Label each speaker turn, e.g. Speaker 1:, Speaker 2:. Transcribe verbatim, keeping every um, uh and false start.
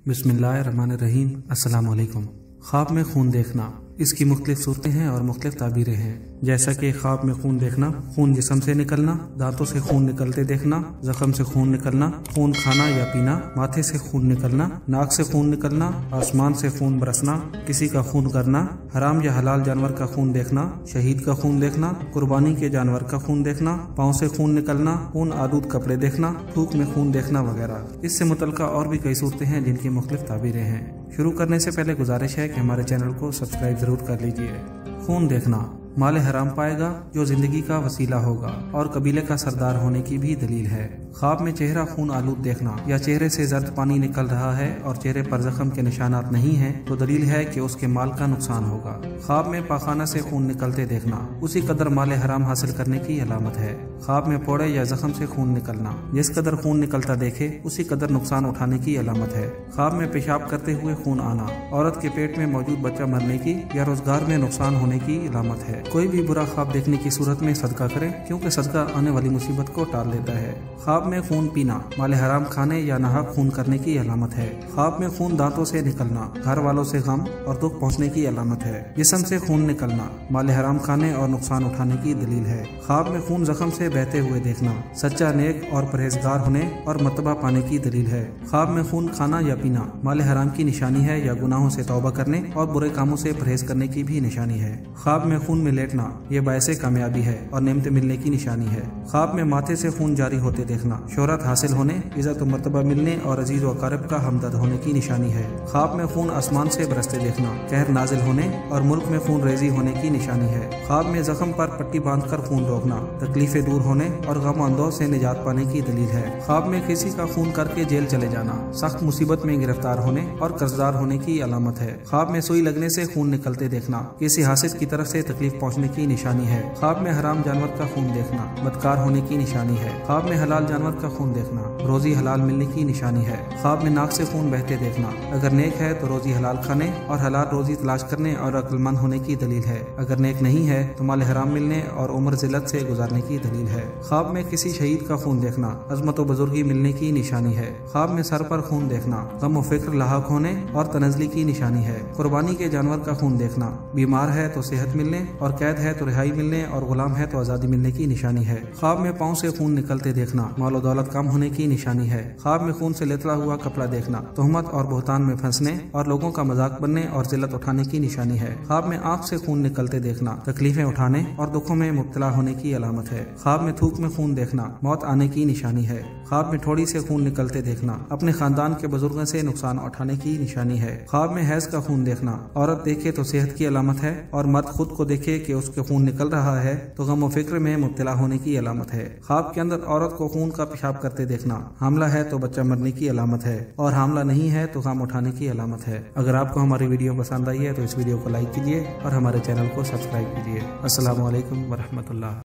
Speaker 1: बिस्मिल्लाहिर्रहमानिर्रहीम। अस्सलाम वालेकुम। ख्वाब में खून देखना, इसकी मुख्तलिफ सूरतें हैं और मुख्तलिफ ताबीरें हैं। जैसा कि ख्वाब में खून देखना, खून जिस्म से निकलना, दांतों से खून निकलते देखना, जख्म से खून निकलना, खून खाना या पीना, माथे से खून निकलना, नाक से खून निकलना, आसमान से खून बरसना, किसी का खून करना, हराम या हलाल जानवर का खून देखना, शहीद का खून देखना, कुर्बानी के जानवर का खून देखना, पाँव से खून निकलना, खून आलूद कपड़े देखना, थूक में खून देखना वगैरह। इससे मुतल्लिका और भी कई सूरतें हैं जिनकी मुख्तलिफ ताबीरें हैं। शुरू करने से पहले गुजारिश है कि हमारे चैनल को सब्सक्राइब जरूर कर लीजिए। खून देखना माल हराम पाएगा जो जिंदगी का वसीला होगा और कबीले का सरदार होने की भी दलील है। ख्वाब में चेहरा खून आलूद देखना या चेहरे से जर्द पानी निकल रहा है और चेहरे पर जख्म के निशानात नहीं हैं तो दलील है कि उसके माल का नुकसान होगा। ख्वाब में पाखाना से खून निकलते देखना उसी कदर माल हराम हासिल करने की अलामत है। ख्वाब में फोड़े या जख्म से खून निकलना जिस कदर खून निकलता देखे उसी कदर नुकसान उठाने की अलामत है। ख्वाब में पेशाब करते हुए खून आना औरत के पेट में मौजूद बच्चा मरने की या रोजगार में नुकसान होने की अलामत है। कोई भी बुरा ख्वाब देखने की सूरत में सदका करें क्योंकि सदका आने वाली मुसीबत को टाल देता है। ख्वाब में खून पीना माल हराम खाने या नाहक खून करने की अलामत है। ख्वाब में खून दांतों से निकलना घर वालों से गम और दुख पहुंचने की अलामत है। जिस्म से खून निकलना माल हराम खाने और नुकसान उठाने की दलील है। ख्वाब में खून जख्म से बहते हुए देखना सच्चा नेक और परहेजगार होने और मर्तबा पाने की दलील है। ख्वाब में खून खाना या पीना माल हराम की निशानी है या गुनाहों से तौबा करने और बुरे कामों से परहेज करने की भी निशानी है। ख्वाब में खून में लेटना ये बायसे कामयाबी है और नेमत मिलने की निशानी है। ख्वाब में माथे से खून जारी होते देखना शोहरत हासिल होने, इज्जत व मर्तबा मिलने और अजीज व अकारिब का हमदर्द होने की निशानी है। ख्वाब में खून आसमान से बरसते देखना कहर नाजिल होने और मुल्क में खून रेजी होने की निशानी है। ख्वाब में जख्म पर पट्टी बांधकर खून रोकना तकलीफें दूर होने और गम अंदों से निजात पाने की दलील है। ख्वाब में किसी का खून करके जेल चले जाना सख्त मुसीबत में गिरफ्तार होने और कर्जदार होने की अलामत है। ख्वाब में सुई लगने से खून निकलते देखना किसी हासिद की तरफ से तकलीफ पहुँचने की निशानी है। ख्वाब में हराम जानवर का खून देखना बदकार होने की निशानी है। ख्वाब में हलाल जानवर का खून देखना रोजी हलाल मिलने की निशानी है। ख्वाब में नाक से खून बहते देखना अगर नेक है तो रोजी हलाल खाने और हलाल रोजी तलाश करने और अक्लमंद होने की दलील है। अगर नेक नहीं है तो माल हराम मिलने और उम्र जिल्लत से गुजारने की दलील है। ख्वाब में किसी शहीद का खून देखना अजमत व बुजुर्गी मिलने की निशानी है। ख्वाब में सर पर खून देखना गम व फिक्र लाहक होने और तनज़ली की निशानी है। कुर्बानी के जानवर का खून देखना बीमार है तो सेहत मिलने और कैद है तो रिहाई मिलने और गुलाम है तो आजादी मिलने की निशानी है। ख्वाब में पाँव से खून निकलते देखना माल दौलत कम होने की निशानी है। ख्वाब में खून से लेतला हुआ कपड़ा देखना तोहमत और बोहतान में फंसने और लोगों का मजाक बनने और जिल्लत उठाने की निशानी है। ख्वाब में आंख से खून निकलते देखना तकलीफें उठाने और दुखों में मुब्तला होने की अलामत है। ख्वाब में थूक में खून देखना मौत आने की निशानी है। ख्वाब में ठोड़ी से खून निकलते देखना अपने खानदान के बुजुर्गों से नुकसान उठाने की निशानी है। ख्वाब में हैज का खून देखना औरत देखे तो सेहत की अलामत है और मर्द खुद को देखे कि उसके खून निकल रहा है तो गम व फिक्र में मुब्तला होने की अलामत है। ख्वाब के अंदर औरत को खून का पेशाब करते देखना हामला है तो बच्चा मरने की अलामत है और हामला नहीं है तो गम उठाने की अलामत है। अगर आपको हमारी वीडियो पसंद आई है तो इस वीडियो को लाइक कीजिए और हमारे चैनल को सब्सक्राइब कीजिए। अस्सलाम वालेकुम व रहमतुल्लाह।